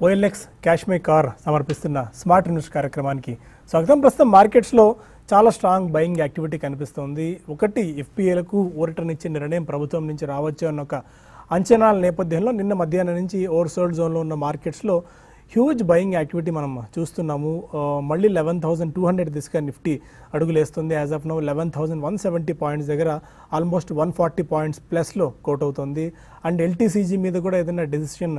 OLX cash my car సమర్పిస్తున్న smart invest కార్యక్రమానికి స్వాగతం. ప్రస్తుతం మార్కెట్స్లో చాలా స్ట్రాంగ్ బయింగ్ యాక్టివిటీ కనిపిస్తోంది. ఒకటి ఎఫ్పిఏలకు ఊరటనిచ్చే నిర్ణయం ప్రభుత్వం నుంచి రావచ్చు అన్న ఒక అంచనాల నేపథ్యంలో నిన్న మధ్యాహ్నం నుంచి ఓవర్సోల్డ్ జోన్లో ఉన్న మార్కెట్స్లో హ్యూజ్ బయింగ్ యాక్టివిటీ మనం చూస్తున్నాము. మళ్ళీ 11,200 దిశగా నిఫ్టీ అడుగులేస్తుంది. యాజ్ ఆఫ్ నౌ 11,170 పాయింట్స్ దగ్గర ఆల్మోస్ట్ 140 పాయింట్స్ ప్లస్లో కోట్ అవుతుంది. అండ్ ఎల్టీసీజీ మీద కూడా ఏదైనా డెసిషన్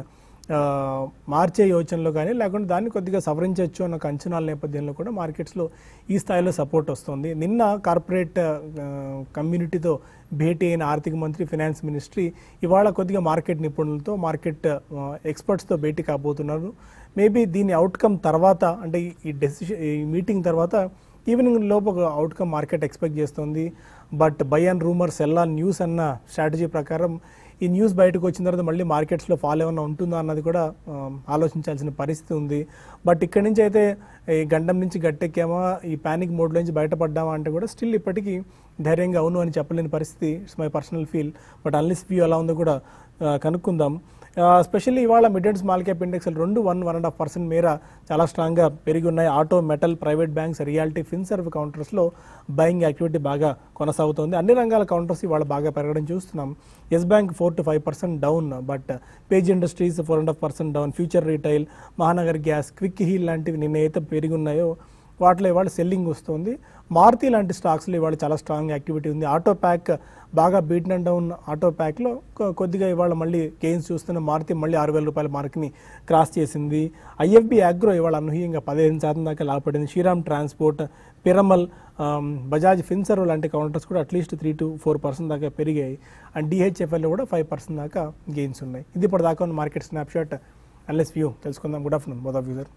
మార్చే యోచనలో కానీ లేకుంటే దాన్ని కొద్దిగా సవరించవచ్చు అన్న అంచనాల నేపథ్యంలో కూడా మార్కెట్స్లో ఈ స్థాయిలో సపోర్ట్ వస్తుంది. నిన్న కార్పొరేట్ కమ్యూనిటీతో భేటీ అయిన ఆర్థిక మంత్రి, ఫినాన్స్ మినిస్ట్రీ ఇవాళ కొద్దిగా మార్కెట్ నిపుణులతో, మార్కెట్ ఎక్స్పర్ట్స్తో భేటీ కాబోతున్నారు. మేబీ దీని అవుట్కమ్ తర్వాత, అంటే ఈ మీటింగ్ తర్వాత ఈవినింగ్ లోపు ఒక అవుట్కమ్ మార్కెట్ ఎక్స్పెక్ట్ చేస్తుంది. But buy and rumour sell on news అన్న స్ట్రాటజీ ప్రకారం ఈ న్యూస్ బయటకు వచ్చిన తర్వాత మళ్ళీ మార్కెట్స్లో ఫాల్ ఏమన్నా ఉంటుందా అన్నది కూడా ఆలోచించాల్సిన పరిస్థితి ఉంది. బట్ ఇక్కడి నుంచి అయితే ఈ గండం నుంచి గట్టెక్కామా, ఈ ప్యానిక్ మోడ్లో నుంచి బయటపడ్డామా అంటే కూడా స్టిల్ ఇప్పటికీ ధైర్యంగా అవును అని చెప్పలేని పరిస్థితి. It's my personal feel. But analyst view ఎలా ఉందో కూడా కనుక్కుందాం. స్పెషల్లీ ఇవాళ మిడ్ అండ్ స్మాల్ క్యాప్ ఇండెక్స్లు 1.5% మేర చాలా స్ట్రాంగ్గా పెరిగి ఉన్నాయి. Auto, metal, private banks, reality, Finserv కౌంటర్స్లో బయింగ్ యాక్టివిటీ బాగా కొనసాగుతుంది. అన్ని రంగాల కౌంటర్స్ ఇవాళ బాగా పెరగడం చూస్తున్నాం. Yes Bank 4 to 5% down, but Page Industries 4.5% down. Future Retail, Mahanagar Gas, Quick Heal లాంటివి నిన్న అయితే పెరిగి ఉన్నాయో వాటిలో ఇవాళ సెల్లింగ్ వస్తుంది. మారుతి లాంటి స్టాక్స్లో ఇవాళ చాలా స్ట్రాంగ్ యాక్టివిటీ ఉంది. ఆటో ప్యాక్ బాగా బీట్ అండ్ డౌన్. ఆటో ప్యాక్లో కొద్దిగా ఇవాళ మళ్ళీ గెయిన్స్ చూస్తున్న మారుతి మళ్ళీ 6,000 రూపాయల మార్క్ని క్రాస్ చేసింది. ఐఎఫ్బి అగ్రో ఇవాళ అనూహ్యంగా 15% దాకా లాభపడింది. శ్రీరామ్ ట్రాన్స్పోర్ట్, పిరమల్, బజాజ్ ఫిన్సర్వ్ లాంటి కౌంటర్స్ కూడా అట్లీస్ట్ 3 to 4% దాకా పెరిగాయి. అండ్ డిహెచ్ఎఫ్ఎల్లో కూడా 5% దాకా గెయిన్స్ ఉన్నాయి. ఇది ఇప్పుడు దాకా ఉన్న మార్కెట్ స్నాప్షాట్. అన్లెస్ వ్యూ తెలుసుకుందాం. Good afternoon both of you sir.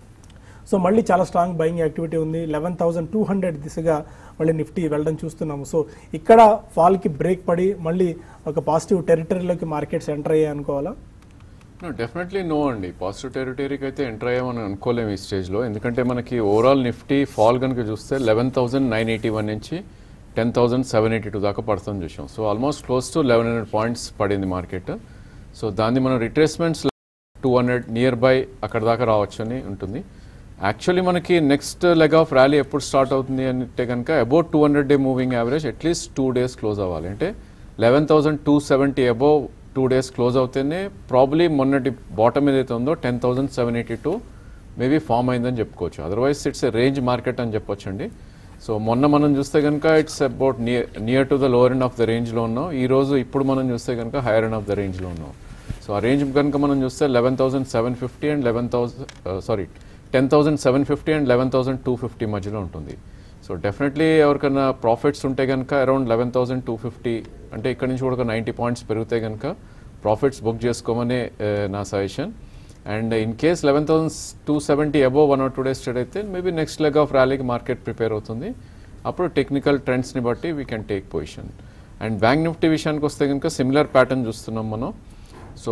So మళ్ళీ చాలా స్ట్రాంగ్ బయింగ్ యాక్టివిటీ ఉంది. 11,200 దిశగా మళ్ళీ నిఫ్టీ వెళ్ళడం చూస్తున్నాము. సో ఇక్కడ ఫాల్కి బ్రేక్ పడి మళ్ళీ ఒక పాజిటివ్ టెరిటరీలోకి మార్కెట్స్ ఎంటర్ అయ్యాయి అనుకోవాలా? డెఫినెట్లీ నో అండి. పాజిటివ్ టెరిటరీకి అయితే ఎంటర్ అయ్యామని అనుకోలేము ఈ స్టేజ్లో. ఎందుకంటే మనకి ఓవరాల్ నిఫ్టీ ఫాల్ కనుక చూస్తే 11,981 నుంచి 10,782 దాకా పడుతుంది చూసాం. So almost close to 1,100 points పడింది మార్కెట్. సో దాన్ని మనం రిట్రేస్మెంట్స్ 200 నియర్ బై అక్కడ దాకా రావచ్చు అని ఉంటుంది. యాక్చువల్లీ మనకి నెక్స్ట్ లెగ్ ఆఫ్ ర్యాలీ ఎప్పుడు స్టార్ట్ అవుతుంది అంటే కనుక అబౌట్ 200 డే మూవింగ్ యావరేజ్ అట్లీస్ట్ 2 days క్లోజ్ అవ్వాలి. అంటే 11,270 అబౌవ్ 2 days క్లోజ్ అవుతేనే ప్రాబ్లీ మొన్నటి బాటమ్ ఏదైతే ఉందో 10,782 మేబీ ఫామ్ అయిందని చెప్పుకోవచ్చు. Otherwise it's a range market అని చెప్పొచ్చు అండి. సో మొన్న మనం చూస్తే కనుక it's about near to the lower end of the రేంజ్లో ఉన్నాం. ఈ రోజు ఇప్పుడు మనం చూస్తే కనుక హైయర్ ఎండ్ ఆఫ్ ద రేంజ్లో ఉన్నాం. సో ఆ రేంజ్ కనుక మనం చూస్తే 11,750 అండ్ 10,750 అండ్ 11,250 మధ్యలో ఉంటుంది. సో డెఫినెట్లీ ఎవరికైనా ప్రాఫిట్స్ ఉంటే కనుక అరౌండ్ 11,250 అంటే ఇక్కడ నుంచి కూడా 90 పాయింట్స్ పెరిగితే కనుక ప్రాఫిట్స్ బుక్ చేసుకోమని నా suggestion. And in case 11,270 above 1 or 2 days trade అయితే మేబీ నెక్స్ట్ లెగ్ ఆఫ్ ర్యాలీకి మార్కెట్ ప్రిపేర్ అవుతుంది. అప్పుడు టెక్నికల్ ట్రెండ్స్ని బట్టి we can take position. And Bank Nifty విషయానికి వస్తే కనుక సిమిలర్ ప్యాటర్న్ చూస్తున్నాం మనం. సో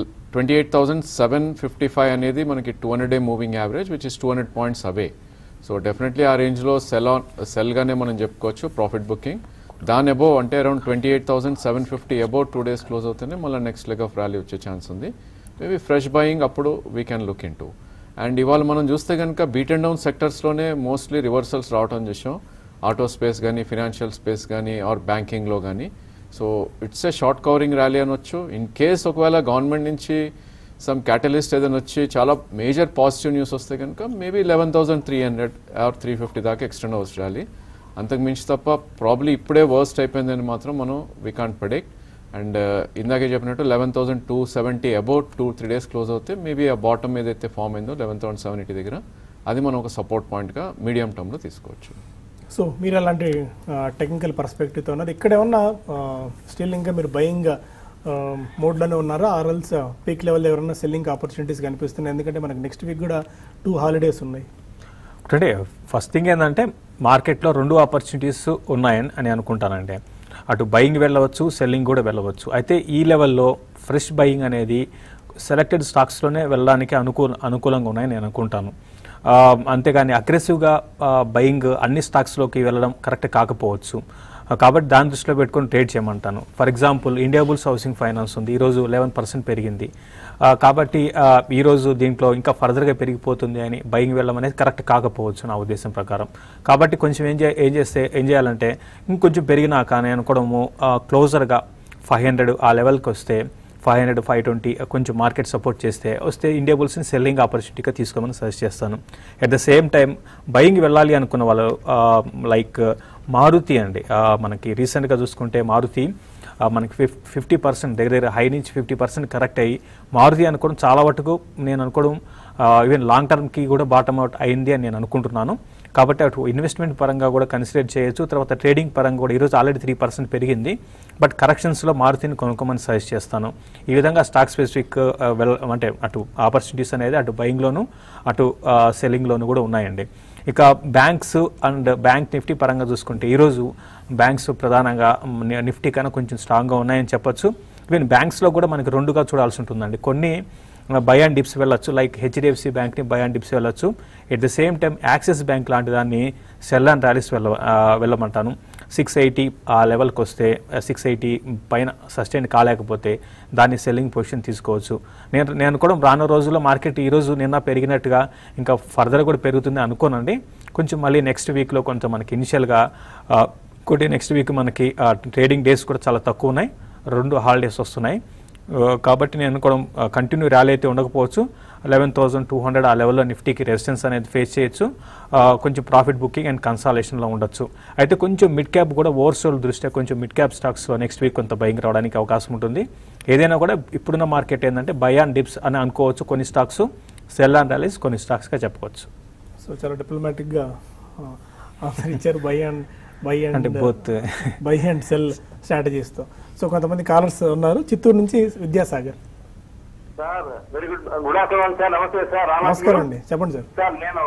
28,755 అనేది మనకి 200 day moving average which is 200 points అవే. సో డెఫినెట్లీ ఆ రేంజ్లో సెల్గానే మనం చెప్పుకోవచ్చు ప్రాఫిట్ బుకింగ్. దాని అబోవ్ అంటే అరౌండ్ 28,750 అబౌవ్ 2 days క్లోజ్ అవుతేనే మళ్ళీ నెక్స్ట్ లెగ్ ఆఫ్ ర్యాలీ వచ్చే ఛాన్స్ ఉంది. మేబీ ఫ్రెష్ బయింగ్ అప్పుడు we can look into. And ఇవాళ మనం చూస్తే కనుక బీట్ అండ్ డౌన్ సెక్టర్స్లోనే మోస్ట్లీ రివర్సల్స్ రావడం చూసాం. ఆటో స్పేస్ కానీ, ఫినాన్షియల్ స్పేస్ కానీ, ఆర్ బ్యాంకింగ్లో కానీ. So it's a short covering rally అనొచ్చు. ఇన్ కేస్ ఒకవేళ గవర్నమెంట్ నుంచి సమ్ క్యాటలిస్ట్ ఏదైనా వచ్చి చాలా మేజర్ పాజిటివ్ న్యూస్ వస్తే కనుక మేబీ 11,300 or 350 దాకా ఎక్స్టెండ్ అవ్వచ్చు ర్యాలీ. అంతకు మించి తప్ప ప్రాబ్లీ ఇప్పుడే వర్స్ట్ అయిపోయిందని మాత్రం మనం వీ కాంట్ ప్రెడిక్ట్. అండ్ ఇందాకే చెప్పినట్టు 11,270 అబౌట్ 2-3 days క్లోజ్ అవుతే మేబీ ఆ బాటమ్ ఏదైతే ఫామ్ అయిందో 11,780 దగ్గర అది మనం ఒక సపోర్ట్ పాయింట్గా మీడియం టర్మ్లో తీసుకోవచ్చు. సో మీరు అలాంటి టెక్నికల్ పర్స్పెక్టివ్తో ఉన్నారు. ఇక్కడ ఏమన్నా స్టిల్ ఇంకా మీరు బయింగ్ మోడ్లోనే ఉన్నారా, ఆర్ఎల్స్ పీక్ లెవెల్లో ఎవరైనా సెల్లింగ్ ఆపర్చునిటీస్ కనిపిస్తున్నాయి? ఎందుకంటే మనకి నెక్స్ట్ వీక్ కూడా 2 holidays ఉన్నాయి. అంటే ఫస్ట్ థింగ్ ఏంటంటే మార్కెట్లో 2 ఆపర్చునిటీస్ ఉన్నాయని అనుకుంటానండి. అటు బయింగ్ వెళ్ళవచ్చు, సెల్లింగ్ కూడా వెళ్ళవచ్చు. అయితే ఈ లెవెల్లో ఫ్రెష్ బయింగ్ అనేది సెలెక్టెడ్ స్టాక్స్లోనే వెళ్ళడానికి అనుకూలంగా ఉన్నాయని నేను అనుకుంటాను. అంతేగాని అగ్రెసివ్గా బయింగ్ అన్ని స్టాక్స్లోకి వెళ్ళడం కరెక్ట్ కాకపోవచ్చు. కాబట్టి దాని దృష్టిలో పెట్టుకొని ట్రేడ్ చేయమంటాను. For example Indiabulls Housing Finance ఉంది, ఈరోజు 11% పెరిగింది. కాబట్టి ఈరోజు దీంట్లో ఇంకా ఫర్దర్గా పెరిగిపోతుంది అని బయింగ్ వెళ్ళడం అనేది కరెక్ట్ కాకపోవచ్చు నా ఉద్దేశం ప్రకారం. కాబట్టి కొంచెం ఏం చేయాలంటే ఇంకొంచెం పెరిగినాక నేను అనుకోవడము క్లోజర్గా 500 ఆ లెవెల్కి వస్తే 500, 520 కొంచెం మార్కెట్ సపోర్ట్ వస్తే ఇండియా బుల్స్ని సెల్లింగ్ ఆపర్చునిటీగా తీసుకోమని సజెస్ట్ చేస్తాను. At the same time buying వెళ్ళాలి అనుకున్న వాళ్ళు లైక్ మారుతి అండి, మనకి రీసెంట్గా చూసుకుంటే మారుతి మనకి 50% దగ్గర హై నుంచి 50% కరెక్ట్ అయ్యి మారుతి అనుకోవడం చాలా మటుకు నేను అనుకోవడం ఈవెన్ లాంగ్ టర్మ్కి కూడా బాటమ్ అవుట్ అయింది అని నేను అనుకుంటున్నాను. కాబట్టి అటు ఇన్వెస్ట్మెంట్ పరంగా కూడా కన్సిడర్ చేయొచ్చు. తర్వాత ట్రేడింగ్ పరంగా కూడా ఈరోజు ఆల్రెడీ 3% పెరిగింది, బట్ కరెక్షన్స్లో మారుతిని కొనుక్కోమని సజెస్ట్ చేస్తాను. ఈ విధంగా స్టాక్ స్పెసిఫిక్ అంటే అటు ఆపర్చునిటీస్ అనేది అటు బయింగ్లోను అటు సెల్లింగ్లోను కూడా ఉన్నాయండి. ఇక బ్యాంక్స్ అండ్ బ్యాంక్ నిఫ్టీ పరంగా చూసుకుంటే ఈరోజు బ్యాంక్స్ ప్రధానంగా నిఫ్టీ కన్నా కొంచెం స్ట్రాంగ్గా ఉన్నాయని చెప్పొచ్చు. ఈవెన్ బ్యాంక్స్లో కూడా మనకి రెండుగా చూడాల్సి ఉంటుందండి. కొన్ని బై అండ్ డిప్స్ వెళ్ళొచ్చు, లైక్ హెచ్డిఎఫ్సి బ్యాంక్ని బై అండ్ డిప్స్ వెళ్ళొచ్చు. At the same time Axis Bank లాంటి దాన్ని సెల్ అండ్ ర్యాలీస్ వెళ్ళమంటాను. 680 ఆ లెవెల్కి వస్తే 680 పైన సస్టైన్ కాలేకపోతే దాన్ని సెల్లింగ్ పొజిషన్ తీసుకోవచ్చు. నేను కూడా రానున్న రోజుల్లో మార్కెట్ ఈరోజు నిన్న పెరిగినట్టుగా ఇంకా ఫర్దర్ కూడా పెరుగుతుంది అనుకోనండి. కొంచెం మళ్ళీ నెక్స్ట్ వీక్లో కొంచెం మనకి ఇనిషియల్గా నెక్స్ట్ వీక్ మనకి ట్రేడింగ్ డేస్ కూడా చాలా తక్కువ ఉన్నాయి, 2 హాలిడేస్ వస్తున్నాయి. కాబట్టి నేను అనుకోవడం కంటిన్యూ ర్యాలీ అయితే ఉండకపోవచ్చు. 11,200 ఆ లెవెల్లో నిఫ్టీకి రెసిస్టెన్స్ అనేది ఫేస్ చేయొచ్చు. కొంచెం ప్రాఫిట్ బుకింగ్ అండ్ కన్సాలేషన్లో ఉండొచ్చు. అయితే కొంచెం మిడ్ క్యాప్ కూడా ఓవర్సోల్ దృష్ట్యా కొంచెం mid cap stocks next week కొంత బయింగ్ రావడానికి అవకాశం ఉంటుంది. ఏదైనా కూడా ఇప్పుడున్న మార్కెట్ ఏంటంటే బై అండ్ డిప్స్ అని అనుకోవచ్చు కొన్ని స్టాక్స్, సెల్ అండ్ ర్యాలీస్ కొన్ని స్టాక్స్గా చెప్పుకోవచ్చు. సో చాలా డిప్లొమాటిక్గా ఆన్సర్ బై అండ్ సెల్ స్ట్రాటజీస్తో. సో కొంతమంది కాలర్స్ ఉన్నారు. చిత్తూరు నుంచి Vidyasagar. Sir very good afternoon sir. నమస్తే సార్. నమస్కారం అండి, చెప్పండి సార్. సార్ నేను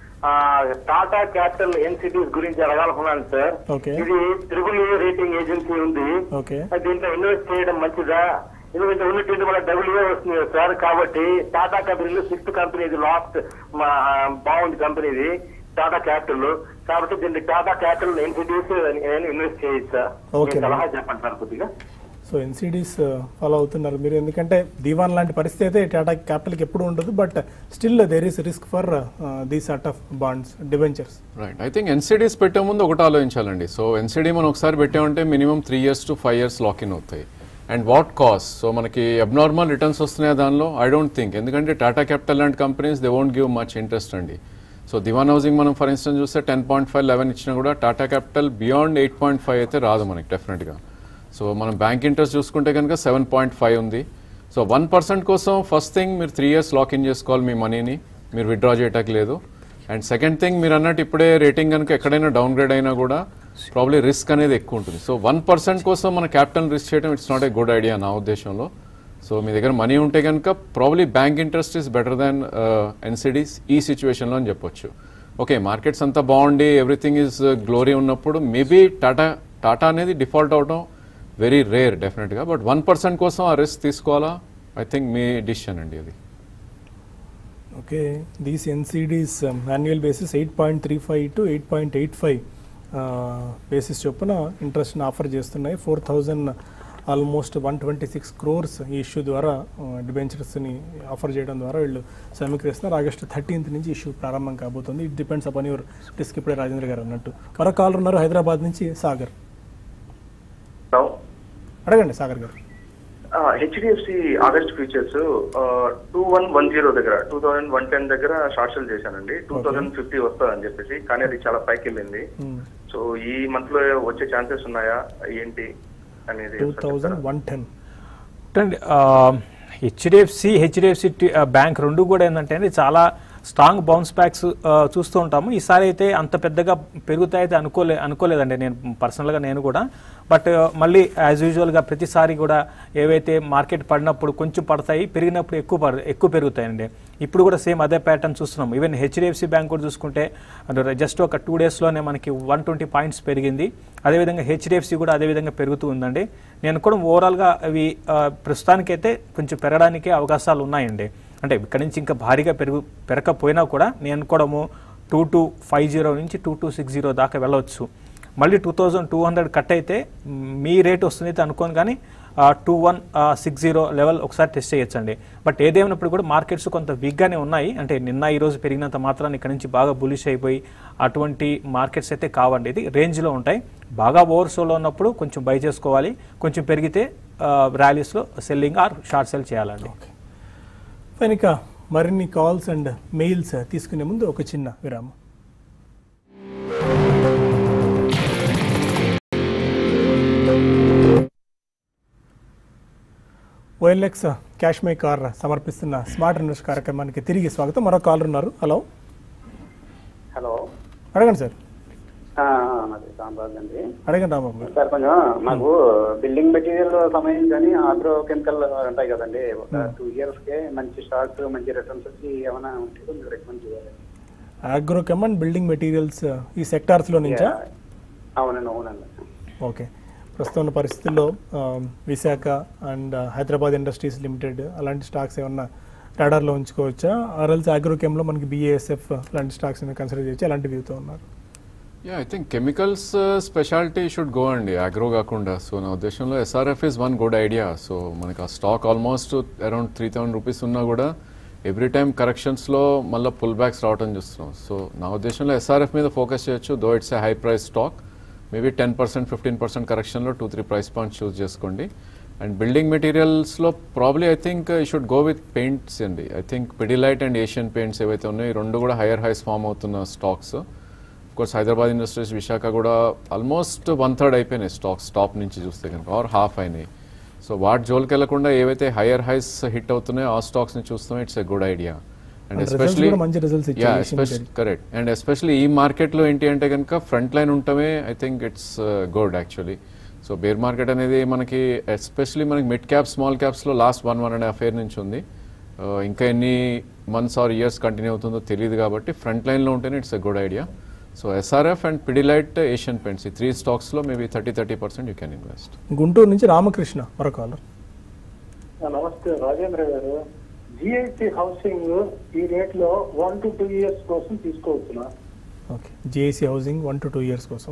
టాటా క్యాపిటల్ ఎన్సిటీస్ గురించి అడగాలనుకున్నాను సార్. ఇది AAA రేటింగ్ ఏజెన్సీ ఉంది. దీంట్లో ఇన్వెస్ట్ చేయడం మంచిదా? ఎందుకంటే ఉన్నటువంటి మన WA వస్తుంది సార్. కాబట్టి టాటా కంపెనీలో 6th కంపెనీ, ఇది లాస్ట్ బాగుంది కంపెనీ ఇది టాటా క్యాపిటల్. కాబట్టి దీన్ని టాటా క్యాపిటల్ ఎన్సిటీస్ ఇన్వెస్ట్ చేయొచ్చు సార్. సలహా చెప్పండి సార్ కొద్దిగా. సో ఎన్సిడీస్ ఫాలో అవుతున్నారు మీరు, ఎందుకంటే దీవాన్ లాంటి పరిస్థితి అయితే టాటా క్యాపిటల్కి ఎప్పుడు ఉండదు, but still there is risk for the sort of bonds, debentures. Right. I think NCDs పెట్టే ముందు ఒకటి ఆలోచించాలండి. సో ఎన్సిడీ మనం ఒకసారి పెట్టామంటే minimum 3 years to 5 years lock in అవుతాయి. And what cost? సో మనకి అబ్నార్మల్ రిటర్న్స్ వస్తున్నాయి దానిలో? I don't think. ఎందుకంటే టాటా క్యాపిటల్ లాంటి companies they won't give much interest అండి. సో దివాన్ హౌసింగ్ మనం ఫర్ ఇన్స్టెన్స్ చూస్తే 10.5, 11 ఇచ్చినా కూడా టాటా క్యాపిటల్ బియాండ్ 8.5 అయితే రాదు మనకి డెఫినెట్గా. సో మనం బ్యాంక్ ఇంట్రెస్ట్ చూసుకుంటే కనుక 7.5 ఉంది. సో 1% కోసం ఫస్ట్ థింగ్ మీరు 3 years లాక్ ఇన్ చేసుకోవాలి మీ మనీని, మీరు విత్డ్రా చేయటానికి లేదు. అండ్ సెకండ్ థింగ్ మీరు అన్నట్టు ఇప్పుడే రేటింగ్ కనుక ఎక్కడైనా డౌన్ గ్రేడ్ అయినా కూడా ప్రాబ్లీ రిస్క్ అనేది ఎక్కువ ఉంటుంది. సో 1% కోసం మన క్యాపిటల్ రిస్క్ చేయడం it's not a good idea నా ఉద్దేశంలో. సో మీ దగ్గర మనీ ఉంటే కనుక probably bank interest is better than NCDs ఈ సిచ్యువేషన్లో అని చెప్పొచ్చు. ఓకే, మార్కెట్స్ అంతా బాగుండి ఎవ్రీథింగ్ ఈజ్ గ్లోరీ ఉన్నప్పుడు మేబీ టాటా అనేది డిఫాల్ట్ అవడం వెరీ రేర్ డెఫినెట్గా. బట్ 1% కోసం ఆ రిస్క్ తీసుకోవాలా? ఐ థింక్ మీ డిసిషన్ అండి అది. Okay, these NCDs annual basis 8.35 to 8.85 basis చొప్పున ఇంట్రెస్ట్ని ఆఫర్ చేస్తున్నాయి. 4,000 ఆల్మోస్ట్ 126 crores ఈ ఇష్యూ ద్వారా డిబెంచర్స్ని ఆఫర్ చేయడం ద్వారా వీళ్ళు సమీకరిస్తున్నారు. August 13th నుంచి ఇష్యూ ప్రారంభం కాబోతుంది. It depends upon your risk. ఇప్పుడే రాజేంద్ర గారు అన్నట్టు మరో కాలర్ ఉన్నారు హైదరాబాద్ నుంచి, సాగర్. అడగండి సాగర్ గారు. హెచ్డిఎఫ్సి ఆగస్ట్ ఫ్యూచర్స్ 2110 దగ్గర 2110 దగ్గర షార్ట్ సెల్ చేశానండి. 2050 వస్తుందని చెప్పేసి, కానీ అది చాలా పైకి వెళ్ళింది. సో ఈ మంత్ లో వచ్చే ఛాన్సెస్ ఉన్నాయా ఏంటి అనేది? 2110 హెచ్డిఎఫ్సి బ్యాంక్ రెండు కూడా ఏంటంటే చాలా స్ట్రాంగ్ బౌన్స్ బ్యాక్స్ చూస్తూ ఉంటాము. ఈసారి అయితే అంత పెద్దగా పెరుగుతాయితే అనుకోలేదండి నేను పర్సనల్గా నేను కూడా. బట్ మళ్ళీ యాజ్ యూజువల్గా ప్రతిసారి కూడా ఏవైతే మార్కెట్ పడినప్పుడు కొంచెం పడతాయి, పెరిగినప్పుడు ఎక్కువ పెరుగుతాయండి. ఇప్పుడు కూడా సేమ్ అదే ప్యాటర్న్ చూస్తున్నాం. ఈవెన్ హెచ్డిఎఫ్సి బ్యాంక్ కూడా చూసుకుంటే జస్ట్ ఒక 2 daysలోనే మనకి 120 points పెరిగింది. అదేవిధంగా హెచ్డిఎఫ్సి కూడా అదేవిధంగా పెరుగుతూ ఉందండి. నేను కూడా ఓవరాల్గా అవి ప్రస్తుతానికైతే కొంచెం పెరగడానికి అవకాశాలు ఉన్నాయండి. అంటే ఇక్కడ నుంచి ఇంకా భారీగా పెరగకపోయినా కూడా నేను అనుకోవడము 2250 నుంచి 2260 దాకా వెళ్ళవచ్చు. మళ్ళీ 2200 కట్ అయితే మీ రేట్ వస్తుంది అయితే అనుకోను, కానీ 2160 లెవెల్ ఒకసారి టెస్ట్ చేయొచ్చండి. బట్ ఏదేమైనప్పుడు కూడా మార్కెట్స్ కొంత వీక్గానే ఉన్నాయి. అంటే నిన్న ఈరోజు పెరిగినంత మాత్రాన్ని ఇక్కడ నుంచి బాగా బులిష్ అయిపోయి అటువంటి మార్కెట్స్ అయితే కావండి. ఇది రేంజ్లో ఉంటాయి. బాగా ఓవర్సోలో ఉన్నప్పుడు కొంచెం బై చేసుకోవాలి, కొంచెం పెరిగితే ర్యాలీస్లో సెల్లింగ్ ఆర్ షార్ట్ సెల్ చేయాలండి. కనుక మరిన్ని కాల్స్ అండ్ మెయిల్స్ తీసుకునే ముందు ఒక చిన్న విరామం. OLX క్యాష్ మై కార్ సమర్పిస్తున్న స్మార్ట్ ఇన్వెస్ట్ కార్యక్రమానికి తిరిగి స్వాగతం. మరో కాలర్ ఉన్నారు. హలో హలో, అడగండి సార్. రాంబాబు అండి. అడగండి రాంబాబు గారు. సార్ కొంచెం మాకు బిల్డింగ్ మెటీరియల్ సంబంధించి ఆగ్రో కెమికల్ ఉంటాయి కదండి, ఒక 2 years కే మంచి స్టాక్స్ మంచి రిటర్న్స్ వచ్చి ఏమైనా ఉంటే కొంచెం రికమెండ్ చేయాలి. ఆగ్రో కెమ్ అండ్ బిల్డింగ్ మెటీరియల్స్ ఈ సెక్టార్స్లో నుంచా? అవునండి, అవునండి. ఓకే. ప్రస్తుతం ఉన్న పరిస్థితుల్లో Visaka and Hyderabad Industries Limited అలాంటి స్టాక్స్ ఏమన్నా రాడార్లో ఉంచుకోవచ్చా? ఆర్ఎల్స్ ఆగ్రోకెమ్లో మనకి BASF లాంటి స్టాక్స్ కన్సిడర్ చేయొచ్చు, అలాంటి వ్యూతో ఉన్నారు. I think chemicals specialty should go అండి, అగ్రో కాకుండా. సో నా ఉద్దేశంలో SRF is one good idea. So మనకి ఆ స్టాక్ ఆల్మోస్ట్ అరౌండ్ 3000 రూపీస్ ఉన్నా కూడా ఎవ్రీ టైమ్ కరెక్షన్స్లో మళ్ళీ పుల్ బ్యాక్స్ రావడం చూస్తున్నాం. సో నా ఉద్దేశంలో SRF మీద ఫోకస్ చేయొచ్చు, though it's a high price stock. Maybe 10% 15% కరెక్షన్లో 2-3 ప్రైస్ పాయింట్స్ చూస్ చేసుకోండి. అండ్ బిల్డింగ్ మెటీరియల్స్లో probably I think you should go with paints అండి. I think Pidilite and Asian Paints ఏవైతే ఉన్నాయో ఈ రెండు కూడా హైయర్ హైస్ ఫామ్ అవుతున్న stocks. Course Hyderabad Industries, Visaka కూడా ఆల్మోస్ట్ 1/3 అయిపోయినాయి స్టాక్స్ టాప్ నుంచి చూస్తే కనుక, ఆర్ హాఫ్ అయినాయి. సో వాటి జోలికి వెళ్లకుండా ఏవైతే హైయర్ హైస్ హిట్ అవుతున్నాయో ఆ స్టాక్స్ని చూస్తాం, it's a good idea. And especially correct. And especially ఈ మార్కెట్లో ఏంటి అంటే కనుక ఫ్రంట్ లైన్ ఉండటమే I think it's good actually. So bear market అనేది మనకి ఎస్పెషలీ మనకి మిడ్ క్యాప్ స్మాల్ క్యాప్స్లో లాస్ట్ 1.5 year నుంచి ఉంది. ఇంకా ఎన్ని మంత్స్ ఆర్ ఇయర్స్ కంటిన్యూ అవుతుందో తెలియదు కాబట్టి ఫ్రంట్ లైన్లో ఉంటేనే it's a good idea. So SRF and Pidilite, Asian Paints, ఈ 3 స్టాక్స్లో maybe 30% you can invest. Guntur నుంచి రామకృష్ణ మరో కాలర్. నమస్తే రాజేంద్ర గారు. GIC హౌసింగ్ ఈ రేట్ లో 1 to 2 years కోసం తీసుకోవచ్చునా? Okay, GIC Housing 1 to 2 years కోసం.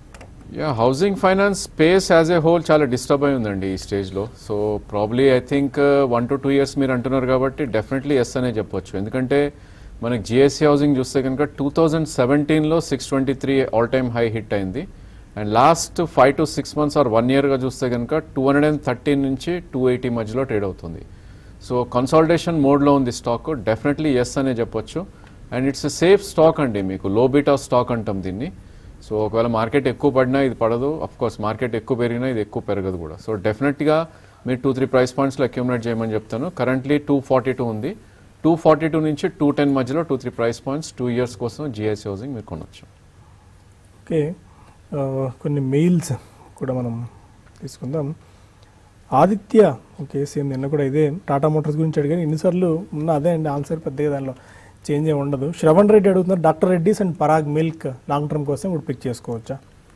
Housing Finance space as a whole చాలా డిస్టర్బ్ అయి ఉందండి ఈ స్టేజ్లో. So probably I think 1 to 2 years మీరు అంటున్నారు కాబట్టి డెఫినెట్లీ ఎస్ అనే చెప్పొచ్చు. ఎందుకంటే మనకి GIC హౌసింగ్ చూస్తే కనుక 2017లో 623 ఆల్ టైమ్ హై హిట్ అయింది. And last 5 to 6 months or 1 yearగా చూస్తే కనుక 213 నుంచి 280 మధ్యలో ట్రేడ్ అవుతుంది. సో కన్సాలిడేషన్ మోడ్లో ఉంది స్టాక్, డెఫినెట్లీ ఎస్ అనే చెప్పొచ్చు. And it's a safe stock అండి, మీకు లో బీటా స్టాక్ అంటాం దీన్ని. సో ఒకవేళ మార్కెట్ ఎక్కువ పడినా ఇది పడదు, అఫ్ కోర్స్ మార్కెట్ ఎక్కువ పెరిగినా ఇది ఎక్కువ పెరగదు కూడా. సో డెఫినెట్గా మీరు 2-3 ప్రైస్ పాయింట్స్లో అక్యూములేట్ చేయమని చెప్తాను. కరెంట్లీ 242 ఉంది, 242 నుంచి 210 మధ్యలో 2-3 ప్రైస్ పాయింట్స్ 2 years కోసం GIC హౌసింగ్ మీరు కొనవచ్చు. ఓకే, కొన్ని మెయిల్స్ కూడా మనం తీసుకుందాం. ఆదిత్య, ఓకే సేమ్ నిన్న కూడా ఇదే టాటా మోటార్స్ గురించి అడిగాను, ఎన్నిసార్లు ఉన్న అదే అండి ఆన్సర్, పెద్దగా దానిలో చేంజ్ ఏమి ఉండదు. శ్రవణ్ రెడ్డి అడుగుతున్నారు, doctor Reddy's and Parag Milk long term కోసం ఇప్పుడు పిక్ చేసుకోవచ్చా?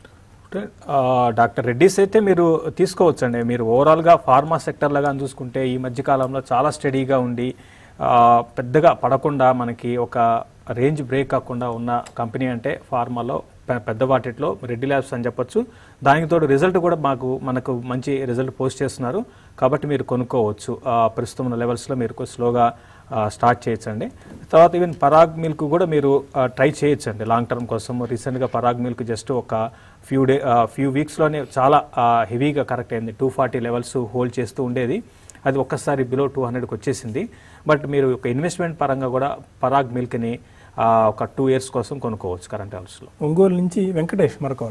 డాక్టర్ రెడ్డిస్ అయితే మీరు తీసుకోవచ్చండి. మీరు ఓవరాల్గా ఫార్మా సెక్టర్ లాగా చూసుకుంటే ఈ మధ్యకాలంలో చాలా స్టడీగా ఉండి పెద్దగా పడకుండా మనకి ఒక రేంజ్ బ్రేక్ కాకుండా ఉన్న కంపెనీ అంటే ఫార్మాలో పెద్ద వాటిలో రెడ్డి ల్యాబ్స్ అని చెప్పొచ్చు. దానికి తోడు రిజల్ట్ కూడా మనకు మంచి రిజల్ట్ పోస్ట్ చేస్తున్నారు కాబట్టి మీరు కొనుక్కోవచ్చు. ప్రస్తుతం ఉన్న లెవెల్స్లో మీరు స్లోగా స్టార్ట్ చేయొచ్చండి. తర్వాత ఈవెన్ పరాగ్ మిల్క్ కూడా మీరు ట్రై చేయొచ్చండి లాంగ్ టర్మ్ కోసం. రీసెంట్గా పరాగ్ మిల్క్ జస్ట్ ఒక ఫ్యూ వీక్స్లోనే చాలా హెవీగా కరెక్ట్ అయింది. 240 లెవెల్స్ హోల్డ్ చేస్తూ ఉండేది, అది ఒక్కసారి బిలో 200కి వచ్చేసింది. బట్ మీరు ఒక ఇన్వెస్ట్మెంట్ పరంగా కూడా పరాగ్ మిల్క్ని ఒక 2 years కోసం కొనుక్కోవచ్చు కరెంట్ లెవెల్స్లో. ఒంగోలు నుంచి వెంకటేష్ మరొక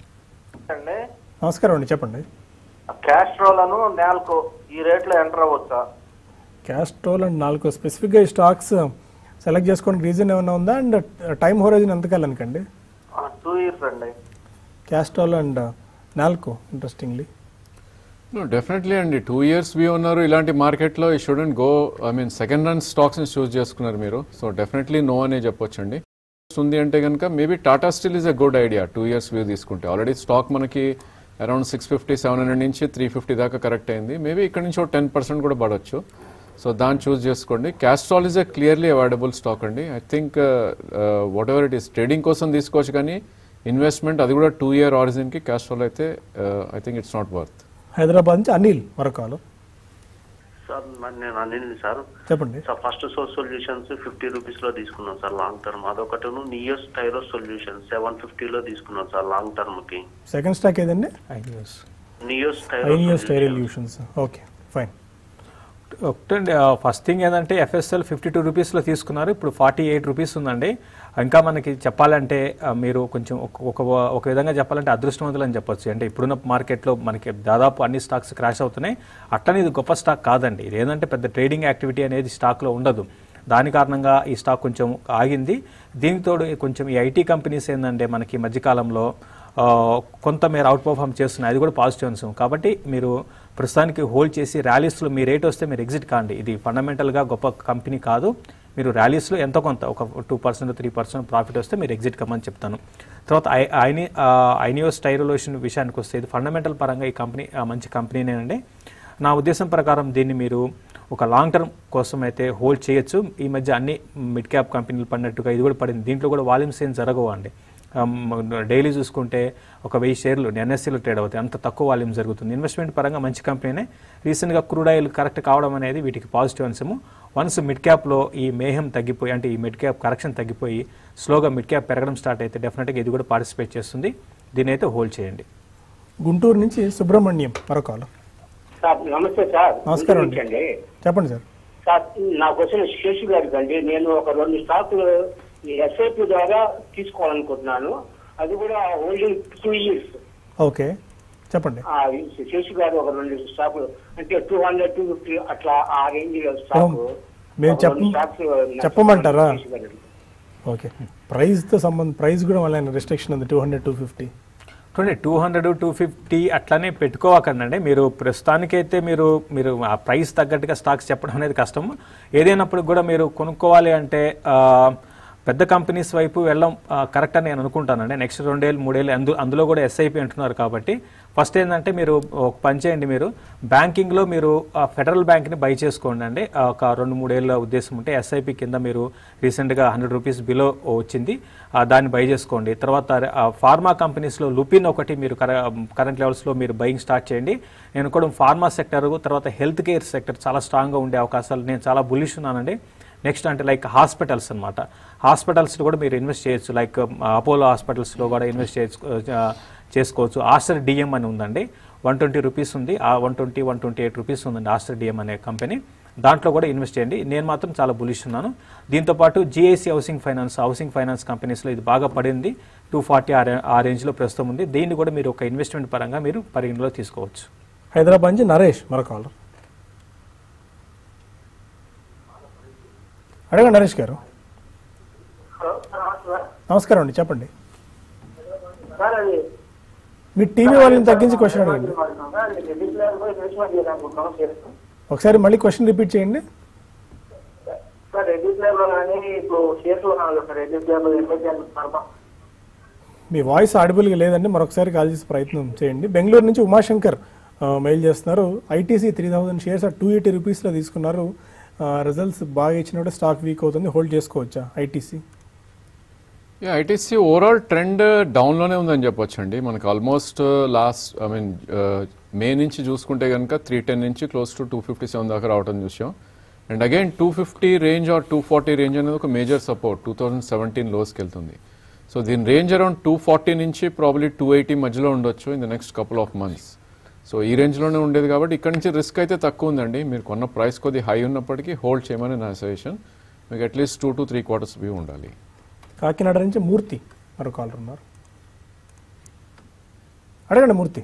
నమస్కారం అండి, చెప్పండి. క్యాస్ట్రోల్ అను నాల్కో ఈ రేట్లో ఎంటర్ అవ్వచ్చా? క్యాస్ట్రోల్ అండ్ నాల్కో స్పెసిఫిక్గా ఈ స్టాక్స్ సెలెక్ట్ చేసుకోవడానికి రీజన్ ఏమైనా ఉందా? అండ్ టైం హోరైజన్ ఎంతకాలనికండి? 2 years అండి. Castrol and NALCO interestingly. Definitely అండి, 2 years వ్యూ ఉన్నారు ఇలాంటి మార్కెట్లో. ఈ shouldn't go, I mean second run స్టాక్స్ని చూస్ చేసుకున్నారు మీరు. సో డెఫినెట్లీ నో అనే చెప్పొచ్చండి. ఉంది అంటే కనుక maybe Tata Steel is a good idea 2 years view తీసుకుంటే. ఆల్రెడీ స్టాక్ మనకి అరౌండ్ 650-700 నుంచి 350 దాకా కరెక్ట్ అయింది. మేబీ ఇక్కడ నుంచి 10% కూడా పడవచ్చు. సో దాన్ని చూస్ చేసుకోండి. Castrol is a clearly avoidable stock అండి. I think what it is trading కోసం తీసుకోవచ్చు, కానీ ఇన్వెస్ట్మెంట్ అది కూడా 2 year ఆరిజిన్కి క్యాష్ ఫ్లో అయితే I think it's not worth. Hyderabad నుంచి అనిల్ మరొకలు. సార్ నేను అనిల్ సార్. చెప్పండి sir. First source solutions 50 rupees లో తీసుకున్నాం సార్ లాంగ్ టర్మ్. అదొకటి నియోస్ టైరో సొల్యూషన్ 750 లో తీసుకున్నాం సార్ లాంగ్ టర్మ్ కి. సెకండ్ స్టాక్ ఏదండి? నియోస్ టైరో. Okay fine. ఒకటండి ఫస్ట్ థింగ్ ఏంటంటే ఎఫ్ఎస్ఎల్ 52 రూపీస్లో తీసుకున్నారు, ఇప్పుడు 48 రూపీస్ ఉందండి. ఇంకా మనకి చెప్పాలంటే మీరు కొంచెం ఒక విధంగా చెప్పాలంటే అదృష్టవంతులు అని చెప్పొచ్చు. అంటే ఇప్పుడున్న మార్కెట్లో మనకి దాదాపు అన్ని స్టాక్స్ క్రాష్ అవుతున్నాయి. అట్లనే ఇది గొప్ప స్టాక్ కాదండి. ఇది ఏంటంటే పెద్ద ట్రేడింగ్ యాక్టివిటీ అనేది స్టాక్లో ఉండదు. దాని కారణంగా ఈ స్టాక్ కొంచెం ఆగింది. దీనితో కొంచెం ఈ ఐటీ కంపెనీస్ ఏంటంటే మనకి మధ్యకాలంలో కొంతమేర అవుట్ పర్ఫార్మ్ చేస్తున్నాయి, అది కూడా పాజిటివ్ అంశం. కాబట్టి మీరు ప్రస్తుతానికి హోల్డ్ చేసి ర్యాలీస్లో మీ రేట్ వస్తే మీరు ఎగ్జిట్ కాండి. ఇది ఫండమెంటల్గా గొప్ప కంపెనీ కాదు. మీరు ర్యాలీస్లో ఎంతో కొంత ఒక 2% 3% ప్రాఫిట్ వస్తే మీరు ఎగ్జిట్ కమ్మని చెప్తాను. తర్వాత ఐనియోస్ టైరోలోషన్ విషయానికి వస్తే ఇది ఫండమెంటల్ పరంగా ఈ కంపెనీ మంచి కంపెనీనేనండి. నా ఉద్దేశం ప్రకారం దీన్ని మీరు ఒక లాంగ్ టర్మ్ కోసం అయితే హోల్డ్ చేయొచ్చు. ఈ మధ్య అన్ని మిడ్ క్యాప్ కంపెనీలు పడినట్టుగా ఇది కూడా పడింది. దీంట్లో కూడా వాల్యూమ్స్ ఏం జరగవు అండి. డైలీ చూసుకుంటే ఒక 1000 షేర్లు ఎన్ఎస్సీలో ట్రేడ్ అవుతాయి, అంత తక్కువ వాల్యూమ్ జరుగుతుంది. ఇన్వెస్ట్మెంట్ పరంగా మంచి కంపెనీనే. రీసెంట్గా క్రూడ్ ఆయిల్ కరెక్ట్ కావడం అనేది వీటికి పాజిటివ్ అంశము. వన్స్ మిడ్ క్యాప్లో ఈ మేహం తగ్గిపోయి అంటే ఈ మిడ్ క్యాప్ కరెక్షన్ తగ్గిపోయి స్లోగా మిడ్ క్యాప్ పెరగడం స్టార్ట్ అయితే డెఫినెట్గా ఇది కూడా పార్టిసిపేట్ చేస్తుంది. దీని అయితే హోల్డ్ చేయండి. గుంటూరు నుంచి సుబ్రహ్మణ్యం మరొకలు. సార్ నమస్తే సార్. నమస్కారం అండి. చెప్పండి సార్. సార్ నా క్వశ్చన్ శేషు గారికి అండి. నేను ఒక 2 స్టాకులు ఎస్ఐపి ద్వారా తీసుకోవాలనుకుంటున్నాను. అది కూడా హోల్డింగ్ 2 years. ఓకే చెప్పండి. శేషు గారు ఒక 2 స్టాకులు అంటే 200 250 అట్లా ఆ రేంజ్ స్టాక్ మేము చెప్పమంటారా? ఓకే ప్రైస్తో సంబంధం ప్రైస్ కూడా మళ్ళీ రిస్ట్రిక్షన్ ఉంది 200 250. 200 250 అట్లానే పెట్టుకోవకండి. మీరు ప్రస్తుతానికైతే మీరు ఆ ప్రైస్ తగ్గట్టుగా స్టాక్స్ చెప్పడం అనేది కష్టం. ఏదైనప్పుడు కూడా మీరు కొనుక్కోవాలి అంటే పెద్ద కంపెనీస్ వైపు వెళ్ళడం కరెక్ట్ అని నేను అనుకుంటానండి. నెక్స్ట్ 2 ఏళ్ళు 3 ఏళ్ళు అందులో కూడా ఎస్ఐపి అంటున్నారు కాబట్టి ఫస్ట్ ఏంటంటే మీరు ఒక పని చేయండి. మీరు బ్యాంకింగ్లో మీరు ఫెడరల్ బ్యాంక్ని బై చేసుకోండి అండి. ఒక 2-3 ఏళ్ళ ఉద్దేశం ఉంటే ఎస్ఐపి కింద మీరు రీసెంట్గా 100 రూపీస్ బిలో వచ్చింది, దాన్ని బై చేసుకోండి. తర్వాత ఫార్మా కంపెనీస్లో లుపిన్ ఒకటి మీరు కరెంట్ లెవెల్స్లో మీరు బయింగ్ స్టార్ట్ చేయండి. నేను కూడా ఫార్మా సెక్టర్ తర్వాత హెల్త్ కేర్ సెక్టర్ చాలా స్ట్రాంగ్గా ఉండే అవకాశాలు నేను చాలా బులిష్ ఉన్నానండి. నెక్స్ట్ అంటే లైక్ హాస్పిటల్స్ అనమాట. హాస్పిటల్స్లో కూడా మీరు ఇన్వెస్ట్ చేయొచ్చు. లైక్ అపోలో హాస్పిటల్స్లో కూడా ఇన్వెస్ట్ చేసుకోవచ్చు. ఆస్టర్ డిఎం అని ఉందండి, 120 రూపీస్ ఉంది. ఆ 128 రూపీస్ ఉందండి ఆస్టర్ డిఎం అనే కంపెనీ. దాంట్లో కూడా ఇన్వెస్ట్ చేయండి. నేను మాత్రం చాలా బులిష్ ఉన్నాను. దీంతోపాటు జిఐసి హౌసింగ్ ఫైనాన్స్ కంపెనీస్లో ఇది బాగా పడింది. 240 ఆ రేంజ్లో ప్రస్తుతం ఉంది. దీన్ని కూడా మీరు ఒక ఇన్వెస్ట్మెంట్ పరంగా మీరు పరిగణలో తీసుకోవచ్చు. హైదరాబాద్ నుంచి నరేష్ మరొక అడగండి నరేష్ గారు. నమస్కారం అండి, చెప్పండి. మీ టీవీ వాళ్ళని తగ్గించి క్వశ్చన్ అడగండి. ఒకసారి మళ్ళీ క్వశ్చన్ రిపీట్ చేయండి. మీ వాయిస్ ఆడిబుల్గా లేదండి, మరొకసారి కాల్ చేసి ప్రయత్నం చేయండి. బెంగళూరు నుంచి ఉమాశంకర్ మెయిల్ చేస్తున్నారు. ఐటీసీ 3000 షేర్స్ 280 రూపీస్లో తీసుకున్నారు. రిజల్ట్స్ బాగా ఇచ్చినప్పుడు స్టాక్ వీక్ అవుతుంది, హోల్డ్ చేసుకోవచ్చా ఐటీసీ? ఐటీసీ ఓవరాల్ ట్రెండ్ డౌన్లోనే ఉందని చెప్పొచ్చు అండి. మనకు ఆల్మోస్ట్ మే నుంచి చూసుకుంటే కనుక 310 నుంచి క్లోజ్ టు 257 దాకా రావడం చూసాం. And again 250 range or 240 range అనేది ఒక మేజర్ సపోర్ట్ 2017 లోస్కి వెళ్తుంది. సో దీని రేంజ్ అరౌండ్ 240 నుంచి ప్రాబ్లీ 280 మధ్యలో ఉండొచ్చు in the next couple of months. So ఈ రేంజ్లోనే ఉండేది కాబట్టి ఇక్కడ నుంచి రిస్క్ అయితే తక్కువ ఉందండి. మీరు కొన్న ప్రైస్ కొద్ది హై ఉన్నప్పటికీ హోల్డ్ చేయమని నా సజెషన్. మీకు అట్లీస్ట్ 2 to 3 quarters వ్యూ ఉండాలి. కాకినాడ నుంచి మూర్తి మరో కాలర్ ఉన్నారు. అడగండి మూర్తి.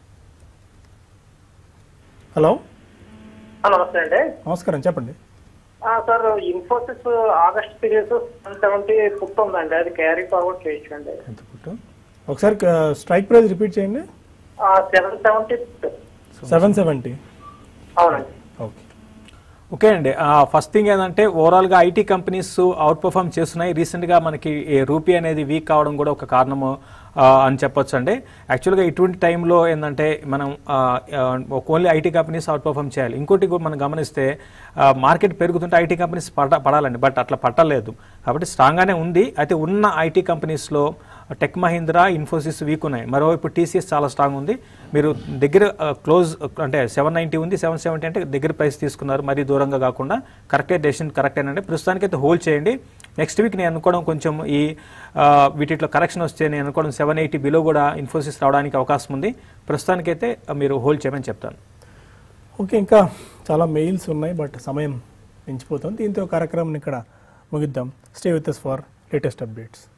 హలో నమస్తే అండి. నమస్కారం, చెప్పండి. Sir Infosys August period 770 put ఉందండి, అది క్యారీ ఫార్వర్డ్ చేయొచ్చండి. ఎంత పుట్టు? ఒకసారి స్ట్రైక్ ప్రైస్ రిపీట్ చేయండి. 770. అవునండి. ఓకే ఓకే అండి. ఫస్ట్ థింగ్ ఏంటంటే ఓవరాల్గా ఐటీ కంపెనీస్ అవుట్ పర్ఫార్మ్ చేస్తున్నాయి. రీసెంట్గా మనకి రూపీ అనేది వీక్ కావడం కూడా ఒక కారణము. అని చెప్పొచ్చు అండి. యాక్చువల్గా ఇటువంటి టైంలో ఏంటంటే మనం only IT companies out perform చేయాలి. ఇంకోటి మనం గమనిస్తే మార్కెట్ పెరుగుతుంటే ఐటీ కంపెనీస్ పడాలండి, బట్ అట్లా పట్టలేదు. కాబట్టి స్ట్రాంగ్గానే ఉంది. అయితే ఉన్న ఐటీ కంపెనీస్లో టెక్ మహీంద్రా, ఇన్ఫోసిస్ వీక్ ఉన్నాయి. మరోవైపు టీసీఎస్ చాలా స్ట్రాంగ్ ఉంది. మీరు దగ్గర క్లోజ్ అంటే 790 ఉంది, 770 అంటే దగ్గర ప్రైస్ తీసుకున్నారు, మరీ దూరంగా కాకుండా కరెక్టే డెసిషన్ కరెక్టేనండి. ప్రస్తుతానికైతే హోల్డ్ చేయండి. నెక్స్ట్ వీక్ నేను అనుకోవడం కొంచెం ఈ వీటిలో కరెక్షన్ వస్తే నేను అనుకోవడం 780 బిలో కూడా ఇన్ఫోసిస్ రావడానికి అవకాశం ఉంది. ప్రస్తుతానికైతే మీరు హోల్డ్ చేయమని చెప్తాను. ఓకే, ఇంకా చాలా మెయిల్స్ ఉన్నాయి, బట్ సమయం మించిపోతుంది. దీంతో కార్యక్రమం ఇక్కడ ముగిద్దాం. Stay with us for latest updates.